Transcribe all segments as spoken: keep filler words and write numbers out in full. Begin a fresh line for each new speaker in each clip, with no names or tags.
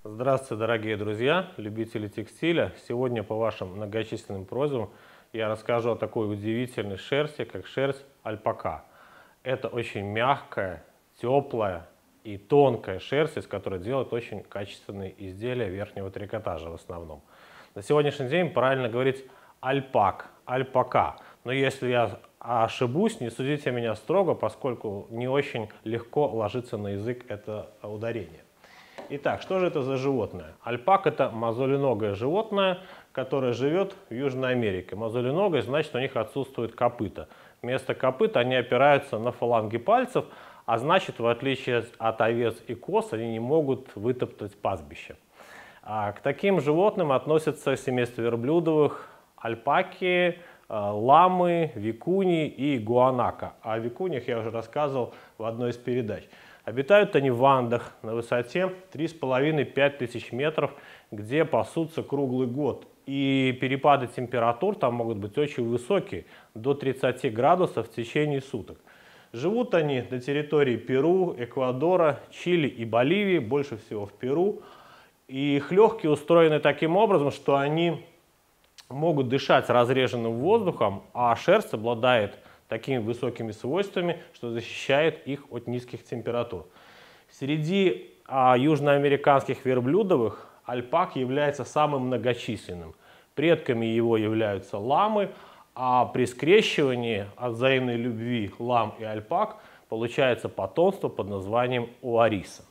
Здравствуйте, дорогие друзья, любители текстиля. Сегодня по вашим многочисленным просьбам я расскажу о такой удивительной шерсти, как шерсть альпака. Это очень мягкая, теплая и тонкая шерсть, из которой делают очень качественные изделия верхнего трикотажа в основном. На сегодняшний день правильно говорить альпак, альпака. Но если я ошибусь, не судите меня строго, поскольку не очень легко ложится на язык это ударение. Итак, что же это за животное? Альпак — это мозоленогое животное, которое живет в Южной Америке. Мозоленогое значит, у них отсутствует копыта. Вместо копыт они опираются на фаланги пальцев, а значит, в отличие от овец и коз, они не могут вытоптать пастбище. А к таким животным относятся семейство верблюдовых, альпаки, ламы, викуни и гуанако. О викуньях я уже рассказывал в одной из передач. Обитают они в Андах на высоте три с половиной — пять тысяч метров, где пасутся круглый год. И перепады температур там могут быть очень высокие, до тридцати градусов в течение суток. Живут они на территории Перу, Эквадора, Чили и Боливии, больше всего в Перу. И их легкие устроены таким образом, что они могут дышать разреженным воздухом, а шерсть обладает такими высокими свойствами, что защищает их от низких температур. Среди а, южноамериканских верблюдовых альпак является самым многочисленным. Предками его являются ламы, а при скрещивании от взаимной любви лам и альпак получается потомство под названием уариса.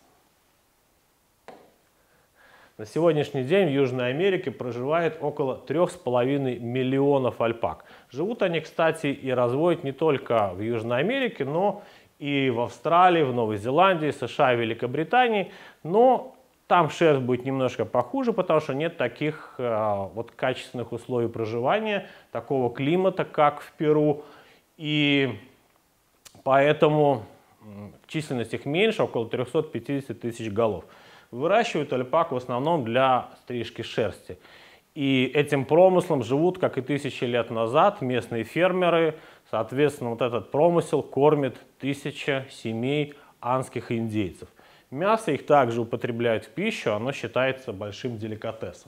На сегодняшний день в Южной Америке проживает около трёх с половиной миллионов альпак. Живут они, кстати, и разводят не только в Южной Америке, но и в Австралии, в Новой Зеландии, США и Великобритании. Но там шерсть будет немножко похуже, потому что нет таких э, вот качественных условий проживания, такого климата, как в Перу. И поэтому численность их меньше, около трёхсот пятидесяти тысяч голов. Выращивают альпак в основном для стрижки шерсти. И этим промыслом живут, как и тысячи лет назад, местные фермеры. Соответственно, вот этот промысел кормит тысячи семей андских индейцев. Мясо их также употребляют в пищу, оно считается большим деликатесом.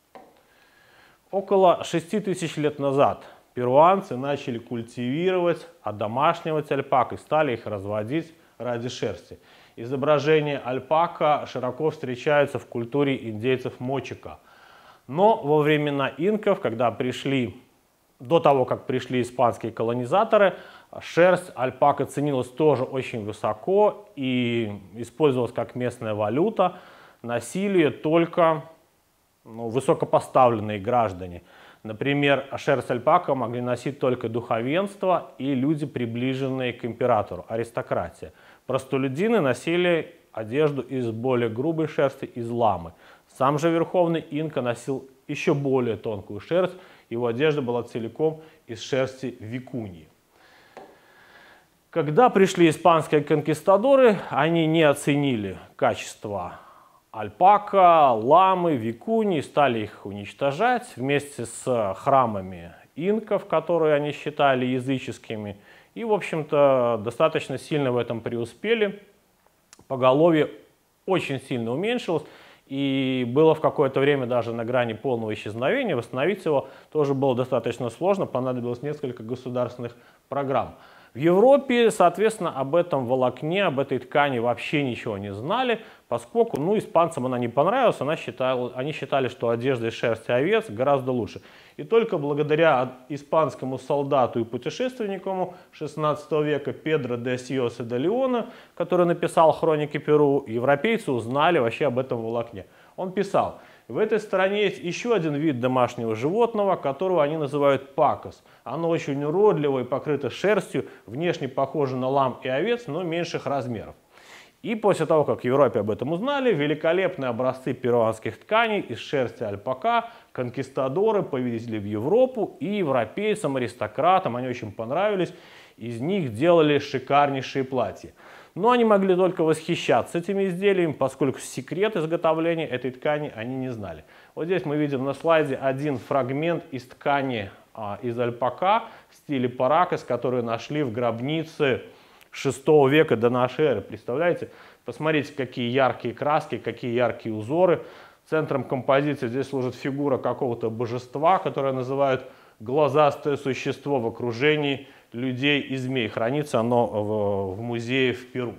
Около шести тысяч лет назад перуанцы начали культивировать, одомашнивать альпак и стали их разводить ради шерсти. Изображения альпака широко встречаются в культуре индейцев Мочика. Но во времена инков, когда пришли, до того, как пришли испанские колонизаторы, шерсть альпака ценилась тоже очень высоко и использовалась как местная валюта. Носили ее только ну, высокопоставленные граждане. Например, шерсть альпака могли носить только духовенство и люди, приближенные к императору, аристократия. Простолюдины носили одежду из более грубой шерсти, из ламы. Сам же верховный инка носил еще более тонкую шерсть, его одежда была целиком из шерсти викуньи. Когда пришли испанские конкистадоры, они не оценили качество альпака, ламы, викуньи, стали их уничтожать вместе с храмами инков, которые они считали языческими. И, в общем-то, достаточно сильно в этом преуспели. Поголовье очень сильно уменьшилось. И было в какое-то время даже на грани полного исчезновения. Восстановить его тоже было достаточно сложно. Понадобилось несколько государственных программ. В Европе, соответственно, об этом волокне, об этой ткани вообще ничего не знали, поскольку ну, испанцам она не понравилась, она считала, они считали, что одежда из шерсти овец гораздо лучше. И только благодаря испанскому солдату и путешественнику шестнадцатого века Педро де Сьоса де Леона, который написал «Хроники Перу», европейцы узнали вообще об этом волокне. Он писал: в этой стране есть еще один вид домашнего животного, которого они называют пакос. Оно очень уродливое и покрыто шерстью, внешне похоже на лам и овец, но меньших размеров. И после того, как в Европе об этом узнали, великолепные образцы перуанских тканей из шерсти альпака конкистадоры повезли в Европу, и европейцам, аристократам они очень понравились. Из них делали шикарнейшие платья. Но они могли только восхищаться этими изделиями, поскольку секрет изготовления этой ткани они не знали. Вот здесь мы видим на слайде один фрагмент из ткани а, из альпака в стиле паракас, который нашли в гробнице шестого века до нашей эры. Представляете? Посмотрите, какие яркие краски, какие яркие узоры. Центром композиции здесь служит фигура какого-то божества, которое называют глазастое существо в окружении людей и змей. Хранится оно в, в музее в Перу.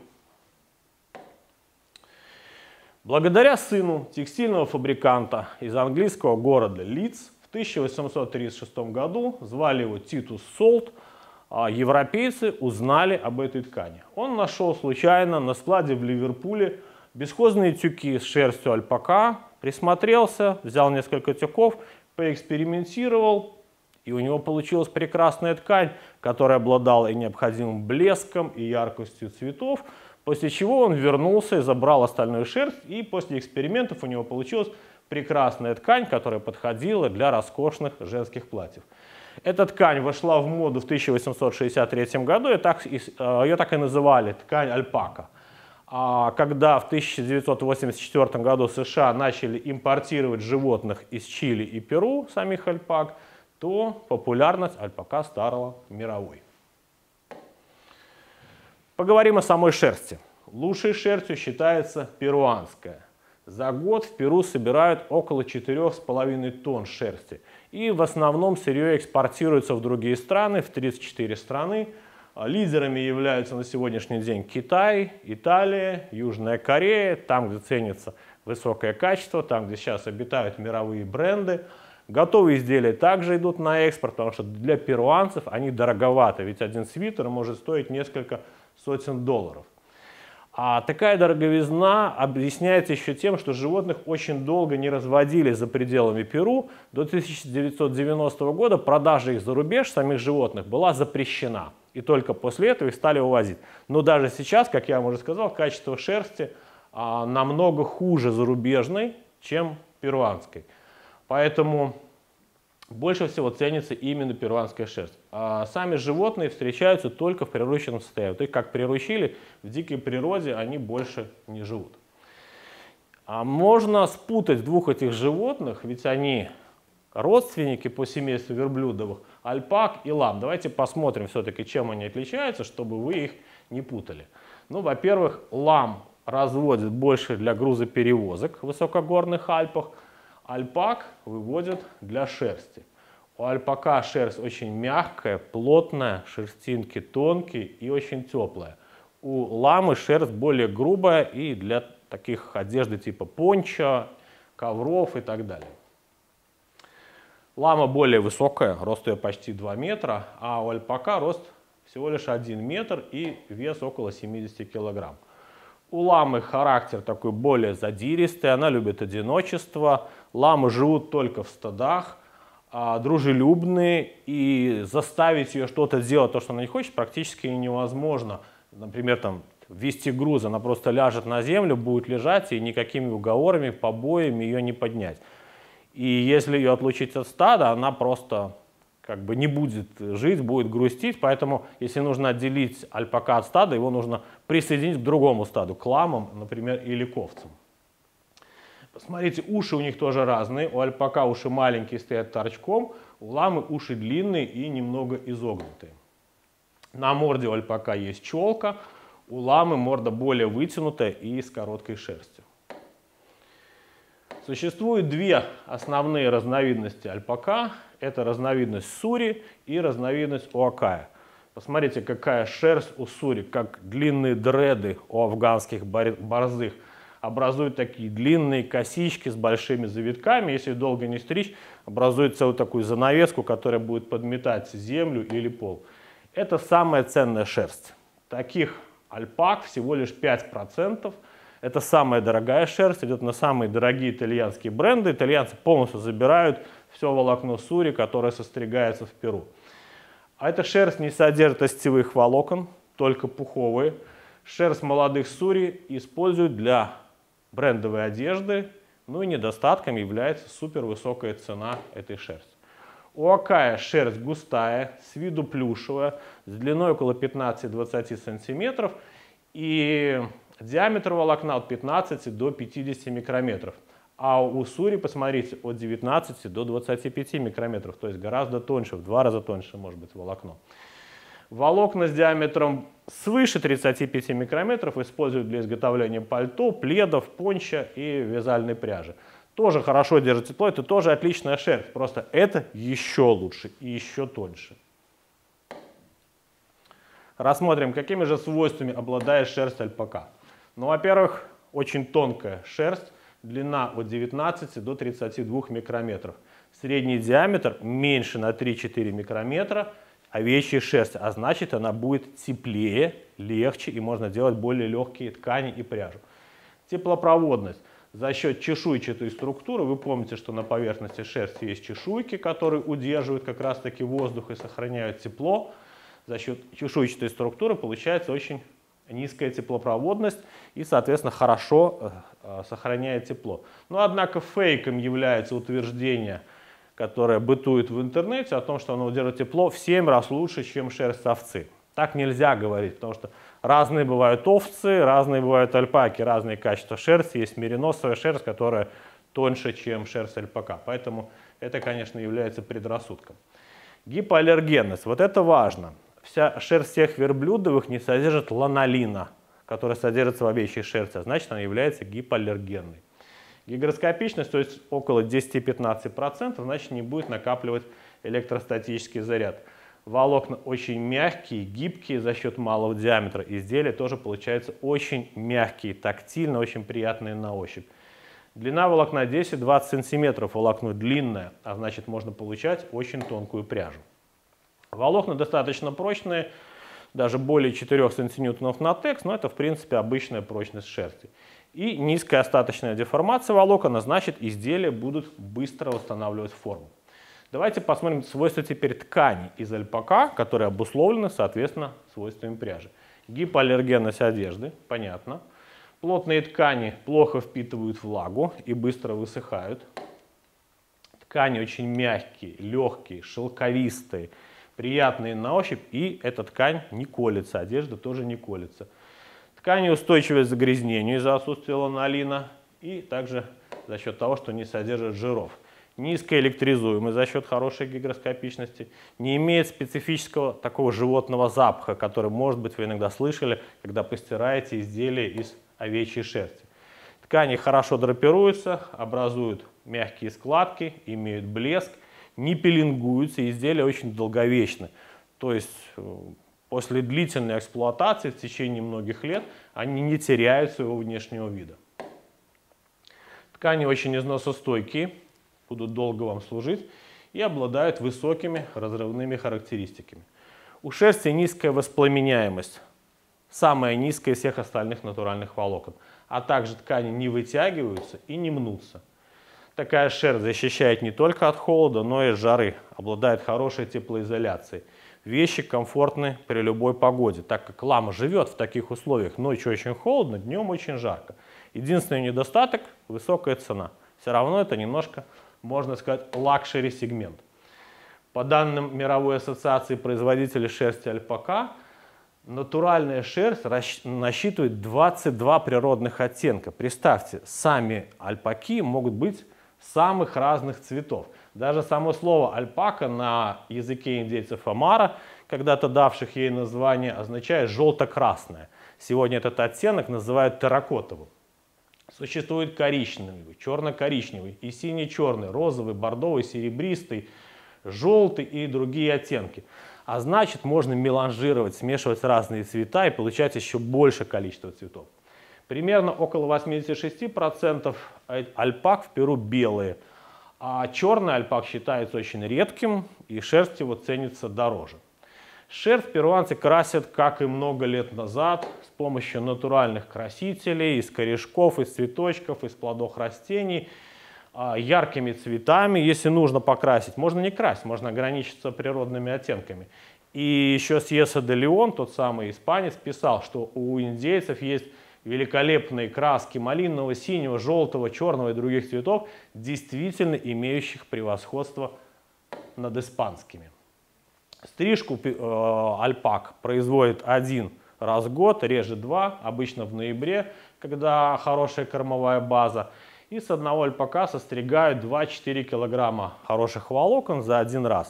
Благодаря сыну текстильного фабриканта из английского города Лидс в тысяча восемьсот тридцать шестом году, звали его Титус Солт, европейцы узнали об этой ткани. Он нашел случайно на складе в Ливерпуле бесхозные тюки с шерстью альпака, присмотрелся, взял несколько тюков, поэкспериментировал, и у него получилась прекрасная ткань, которая обладала и необходимым блеском, и яркостью цветов, после чего он вернулся и забрал остальную шерсть, и после экспериментов у него получилась прекрасная ткань, которая подходила для роскошных женских платьев. Эта ткань вошла в моду в тысяча восемьсот шестьдесят третьем году, и так, ее так и называли ткань альпака. А когда в тысяча девятьсот восемьдесят четвёртом году США начали импортировать животных из Чили и Перу, самих альпак, то популярность альпака стала мировой. Поговорим о самой шерсти. Лучшей шерстью считается перуанская. За год в Перу собирают около четырёх с половиной тонн шерсти. И в основном сырье экспортируется в другие страны, в тридцать четыре страны. Лидерами являются на сегодняшний день Китай, Италия, Южная Корея, там, где ценится высокое качество, там, где сейчас обитают мировые бренды. Готовые изделия также идут на экспорт, потому что для перуанцев они дороговаты, ведь один свитер может стоить несколько сотен долларов. А такая дороговизна объясняется еще тем, что животных очень долго не разводили за пределами Перу. До тысяча девятьсот девяностого года продажа их за рубеж, самих животных, была запрещена. И только после этого их стали увозить. Но даже сейчас, как я вам уже сказал, качество шерсти а, намного хуже зарубежной, чем перуанской. Поэтому больше всего ценится именно перуанская шерсть. А сами животные встречаются только в прирученном состоянии. То есть, как приручили, в дикой природе они больше не живут. А можно спутать двух этих животных, ведь они родственники по семейству верблюдовых, альпак и лам. Давайте посмотрим все-таки, чем они отличаются, чтобы вы их не путали. Ну, во-первых, лам разводит больше для грузоперевозок в высокогорных Альпах. Альпак выводят для шерсти. У альпака шерсть очень мягкая, плотная, шерстинки тонкие и очень теплая. У ламы шерсть более грубая и для таких одежды типа пончо, ковров и так далее. Лама более высокая, рост ее почти два метра, а у альпака рост всего лишь один метр и вес около семидесяти килограмм. У ламы характер такой более задиристый, она любит одиночество. Ламы живут только в стадах, дружелюбные, и заставить ее что-то делать, то, что она не хочет, практически невозможно. Например, там, вести груз, она просто ляжет на землю, будет лежать, и никакими уговорами, побоями ее не поднять. И если ее отлучить от стада, она просто как бы не будет жить, будет грустить. Поэтому, если нужно отделить альпака от стада, его нужно присоединить к другому стаду, к ламам, например, или к овцам. Посмотрите, уши у них тоже разные. У альпака уши маленькие, стоят торчком, у ламы уши длинные и немного изогнутые. На морде у альпака есть челка, у ламы морда более вытянутая и с короткой шерстью. Существует две основные разновидности альпака. Это разновидность сури и разновидность уакая. Посмотрите, какая шерсть у сури, как длинные дреды у афганских борзых. Образуют такие длинные косички с большими завитками. Если долго не стричь, образует целую такую занавеску, которая будет подметать землю или пол. Это самая ценная шерсть. Таких альпак всего лишь пять процентов. Это самая дорогая шерсть, идет на самые дорогие итальянские бренды. Итальянцы полностью забирают все волокно сури, которое состригается в Перу. А эта шерсть не содержит остевых волокон, только пуховые. Шерсть молодых сури используют для брендовой одежды, ну и недостатком является супервысокая цена этой шерсти. У уакая шерсть густая, с виду плюшевая, с длиной около пятнадцати-двадцати сантиметров, и диаметр волокна от пятнадцати до пятидесяти микрометров. А у сури, посмотрите, от девятнадцати до двадцати пяти микрометров, то есть гораздо тоньше, в два раза тоньше может быть волокно. Волокна с диаметром свыше тридцати пяти микрометров используют для изготовления пальто, пледов, пончо и вязальной пряжи. Тоже хорошо держит тепло, это тоже отличная шерсть, просто это еще лучше и еще тоньше. Рассмотрим, какими же свойствами обладает шерсть альпака. Ну, во-первых, очень тонкая шерсть, длина от девятнадцати до тридцати двух микрометров. Средний диаметр меньше на три-четыре микрометра овечьей шерсти, а значит, она будет теплее, легче и можно делать более легкие ткани и пряжу. Теплопроводность. За счет чешуйчатой структуры, вы помните, что на поверхности шерсти есть чешуйки, которые удерживают как раз таки воздух и сохраняют тепло. За счет чешуйчатой структуры получается очень низкая теплопроводность и, соответственно, хорошо э, сохраняет тепло. Но, однако, фейком является утверждение, которое бытует в интернете, о том, что оно удерживает тепло в семь раз лучше, чем шерсть овцы. Так нельзя говорить, потому что разные бывают овцы, разные бывают альпаки, разные качества шерсти. Есть мериносовая шерсть, которая тоньше, чем шерсть альпака. Поэтому это, конечно, является предрассудком. Гипоаллергенность. Вот это важно. Вся шерсть всех верблюдовых не содержит ланолина, который содержится в овечьей шерсти, а значит, она является гипоаллергенной. Гигроскопичность, то есть около десяти-пятнадцати процентов, значит, не будет накапливать электростатический заряд. Волокна очень мягкие, гибкие за счет малого диаметра. Изделия тоже получаются очень мягкие, тактильно, очень приятные на ощупь. Длина волокна десять-двадцать сантиметров, волокно длинное, а значит, можно получать очень тонкую пряжу. Волокна достаточно прочные, даже более четырёх сантиньютонов на текс, но это, в принципе, обычная прочность шерсти. И низкая остаточная деформация волокон, а значит, изделия будут быстро восстанавливать форму. Давайте посмотрим свойства теперь тканей из альпака, которые обусловлены, соответственно, свойствами пряжи. Гипоаллергенность одежды, понятно. Плотные ткани плохо впитывают влагу и быстро высыхают. Ткани очень мягкие, легкие, шелковистые, приятные на ощупь, и эта ткань не колется, одежда тоже не колется. Ткани устойчивы к загрязнению из-за отсутствия ланолина и также за счет того, что не содержат жиров. Низкая электризуемость за счет хорошей гигроскопичности, не имеет специфического такого животного запаха, который, может быть, вы иногда слышали, когда постираете изделия из овечьей шерсти. Ткани хорошо драпируются, образуют мягкие складки, имеют блеск, не пилингуются, изделия очень долговечны. То есть после длительной эксплуатации в течение многих лет они не теряют своего внешнего вида. Ткани очень износостойкие, будут долго вам служить и обладают высокими разрывными характеристиками. У шерсти низкая воспламеняемость, самая низкая из всех остальных натуральных волокон, а также ткани не вытягиваются и не мнутся. Такая шерсть защищает не только от холода, но и от жары, обладает хорошей теплоизоляцией. Вещи комфортны при любой погоде, так как лама живет в таких условиях. Ночью очень холодно, днем очень жарко. Единственный недостаток – высокая цена. Все равно это немножко, можно сказать, лакшери сегмент. По данным Мировой ассоциации производителей шерсти альпака, натуральная шерсть насчитывает двадцать два природных оттенка. Представьте, сами альпаки могут быть самых разных цветов. Даже само слово альпака на языке индейцев Амара, когда-то давших ей название, означает желто-красное. Сегодня этот оттенок называют терракотовым. Существует коричневый, черно-коричневый и синий-черный, розовый, бордовый, серебристый, желтый и другие оттенки. А значит, можно меланжировать, смешивать разные цвета и получать еще большее количество цветов. Примерно около восьмидесяти шести процентов альпак в Перу белые, а черный альпак считается очень редким и шерсть его ценится дороже. Шерсть перуанцы красят, как и много лет назад, с помощью натуральных красителей, из корешков, из цветочков, из плодов растений, яркими цветами. Если нужно покрасить, можно не красить, можно ограничиться природными оттенками. И еще Сьеса де Леон, тот самый испанец, писал, что у индейцев есть великолепные краски малинового, синего, желтого, черного и других цветов, действительно имеющих превосходство над испанскими. Стрижку э, альпак производит один раз в год, реже два, обычно в ноябре, когда хорошая кормовая база. И с одного альпака состригают два-четыре килограмма хороших волокон за один раз.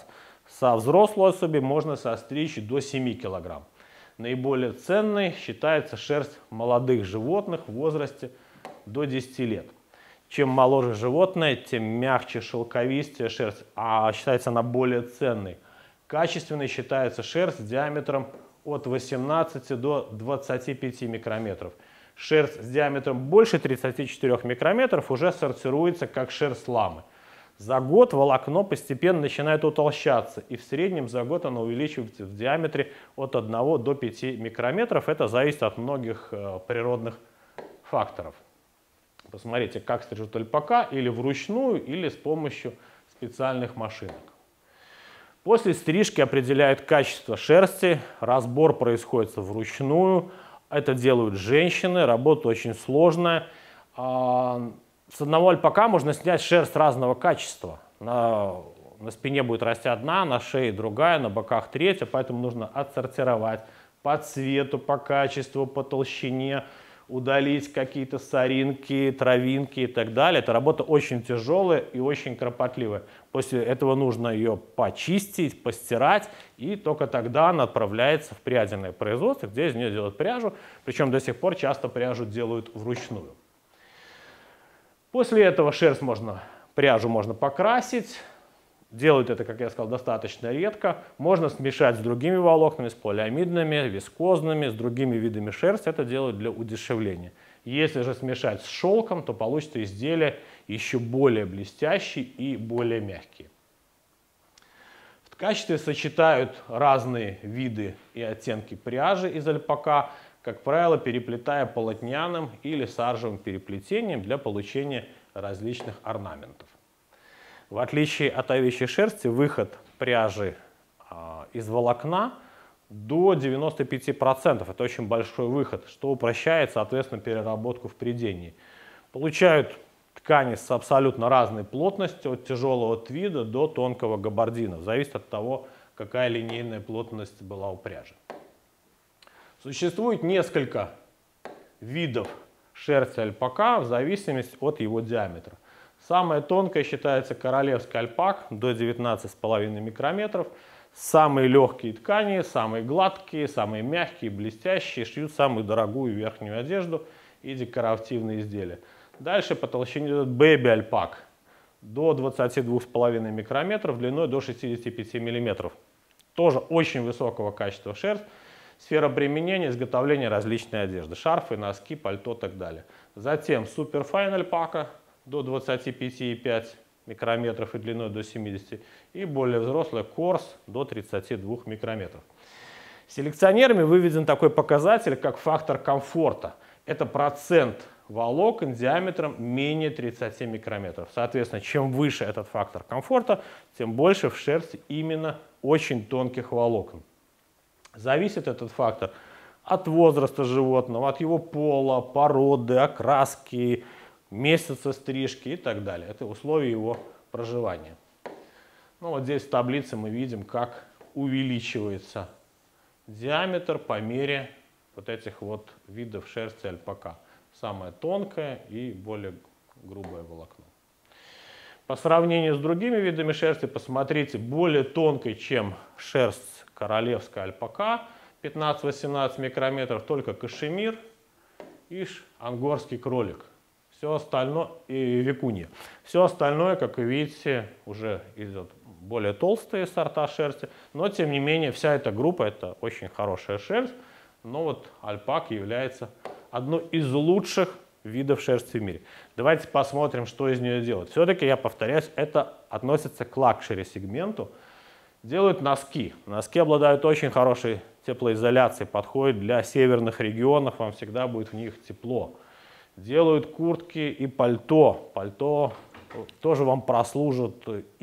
Со взрослой особи можно состричь до семи килограмм. Наиболее ценной считается шерсть молодых животных в возрасте до десяти лет. Чем моложе животное, тем мягче, шелковистее шерсть, а считается она более ценной. Качественной считается шерсть с диаметром от восемнадцати до двадцати пяти микрометров. Шерсть с диаметром больше тридцати четырёх микрометров уже сортируется как шерсть ламы. За год волокно постепенно начинает утолщаться, и в среднем за год оно увеличивается в диаметре от одного до пяти микрометров. Это зависит от многих э, природных факторов. Посмотрите, как стрижут альпака, или вручную, или с помощью специальных машинок. После стрижки определяют качество шерсти, разбор происходит вручную. Это делают женщины, работа очень сложная. С одного альпака можно снять шерсть разного качества. На, на спине будет расти одна, на шее другая, на боках третья, поэтому нужно отсортировать по цвету, по качеству, по толщине, удалить какие-то соринки, травинки и так далее. Эта работа очень тяжелая и очень кропотливая. После этого нужно ее почистить, постирать, и только тогда она отправляется в прядиное производство, где из нее делают пряжу. Причем до сих пор часто пряжу делают вручную. После этого шерсть можно, пряжу можно покрасить. Делают это, как я сказал, достаточно редко. Можно смешать с другими волокнами, с полиамидными, вискозными, с другими видами шерсти. Это делают для удешевления. Если же смешать с шелком, то получится изделие еще более блестящие и более мягкие. В качестве сочетают разные виды и оттенки пряжи из альпака, как правило, переплетая полотняным или саржевым переплетением для получения различных орнаментов. В отличие от овечьей шерсти, выход пряжи а, из волокна до девяноста пяти процентов. Это очень большой выход, что упрощает, соответственно, переработку в прядении. Получают ткани с абсолютно разной плотностью, от тяжелого твида до тонкого габардина. Зависит от того, какая линейная плотность была у пряжи. Существует несколько видов шерсти альпака в зависимости от его диаметра. Самая тонкая считается королевский альпак до девятнадцати с половиной микрометров. Самые легкие ткани, самые гладкие, самые мягкие, блестящие, шьют самую дорогую верхнюю одежду и декоративные изделия. Дальше по толщине идет бэби-альпак до двадцати двух с половиной микрометров, длиной до шестидесяти пяти миллиметров. Тоже очень высокого качества шерсть. Сфера применения — изготовление различной одежды. Шарфы, носки, пальто и так далее. Затем суперфайн альпака до двадцати пяти и пяти микрометров и длиной до семидесяти. И более взрослая корс до тридцати двух микрометров. Селекционерами выведен такой показатель, как фактор комфорта. Это процент волокон диаметром менее тридцати микрометров. Соответственно, чем выше этот фактор комфорта, тем больше в шерсти именно очень тонких волокон. Зависит этот фактор от возраста животного, от его пола, породы, окраски, месяца стрижки и так далее. Это условия его проживания. Ну, вот здесь в таблице мы видим, как увеличивается диаметр по мере вот этих вот видов шерсти альпака. Самое тонкое и более грубое волокно. По сравнению с другими видами шерсти, посмотрите, более тонкой, чем шерсть королевская альпака, пятнадцать-восемнадцать микрометров, только кашемир и ангорский кролик. Все остальное, и викунья. Все остальное, как вы видите, уже идет более толстые сорта шерсти, но тем не менее вся эта группа — это очень хорошая шерсть, но вот альпак является одной из лучших видов шерсти в мире. Давайте посмотрим, что из нее делают. Все-таки, я повторяюсь, это относится к лакшери сегменту. Делают носки. Носки обладают очень хорошей теплоизоляцией, подходят для северных регионов, вам всегда будет в них тепло. Делают куртки и пальто. Пальто тоже вам прослужит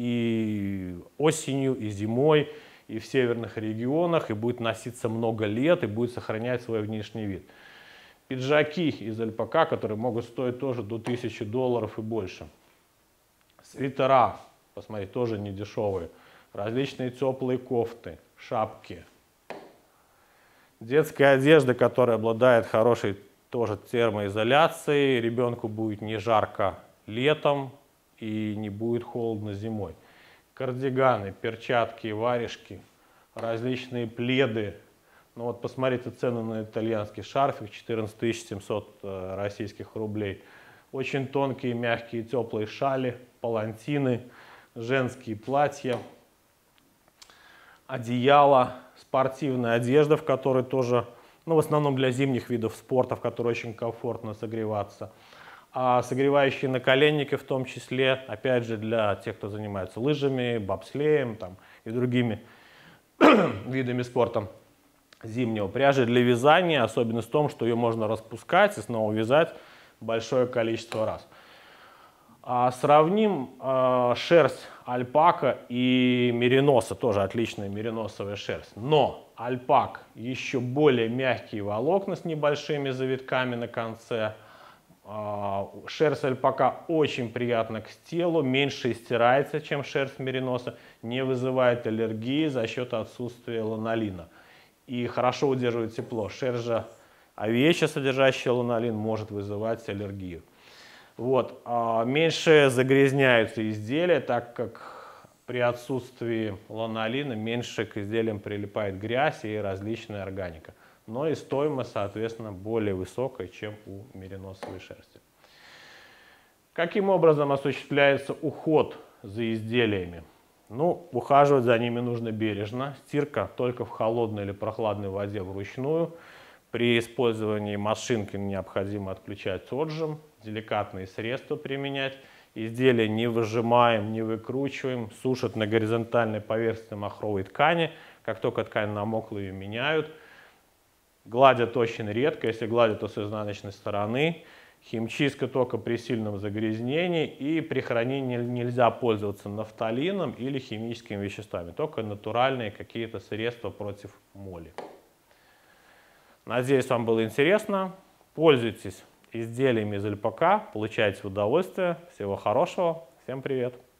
и осенью, и зимой, и в северных регионах, и будет носиться много лет, и будет сохранять свой внешний вид. Пиджаки из альпака, которые могут стоить тоже до тысячи долларов и больше. Свитера, посмотрите, тоже не дешевые. Различные теплые кофты, шапки. Детская одежда, которая обладает хорошей тоже термоизоляцией. Ребенку будет не жарко летом и не будет холодно зимой. кардиганы, перчатки, варежки, различные пледы. Ну вот посмотрите цену на итальянский шарфик, четырнадцать тысяч семьсот э, российских рублей. Очень тонкие, мягкие, теплые шали, палантины, женские платья, одеяло, спортивная одежда, в которой тоже, ну в основном для зимних видов спорта, в которой очень комфортно согреваться. А согревающие наколенники в том числе, опять же, для тех, кто занимается лыжами, бобслеем там, и другими видами спорта зимнего. Пряжа для вязания, особенность в том, что ее можно распускать и снова вязать большое количество раз. А сравним э, шерсть альпака и мериноса, тоже отличная мериносовая шерсть. Но альпак еще более мягкие волокна с небольшими завитками на конце. Э, шерсть альпака очень приятна к телу, меньше стирается, чем шерсть мериноса, не вызывает аллергии за счет отсутствия ланолина. И хорошо удерживает тепло. Шерсть же овечья, содержащая ланолин, может вызывать аллергию. Вот. А меньше загрязняются изделия, так как при отсутствии ланолина меньше к изделиям прилипает грязь и различная органика. Но и стоимость, соответственно, более высокая, чем у мериносовой шерсти. Каким образом осуществляется уход за изделиями? Ну, ухаживать за ними нужно бережно. Стирка только в холодной или прохладной воде вручную. При использовании машинки необходимо отключать отжим, деликатные средства применять. Изделия не выжимаем, не выкручиваем, сушат на горизонтальной поверхности махровой ткани. Как только ткань намокла, ее меняют. Гладят очень редко, если гладят, то с изнаночной стороны. Химчистка только при сильном загрязнении, и при хранении нельзя пользоваться нафталином или химическими веществами, только натуральные какие-то средства против моли. Надеюсь, вам было интересно. Пользуйтесь изделиями из альпака, получайте удовольствие. Всего хорошего. Всем привет!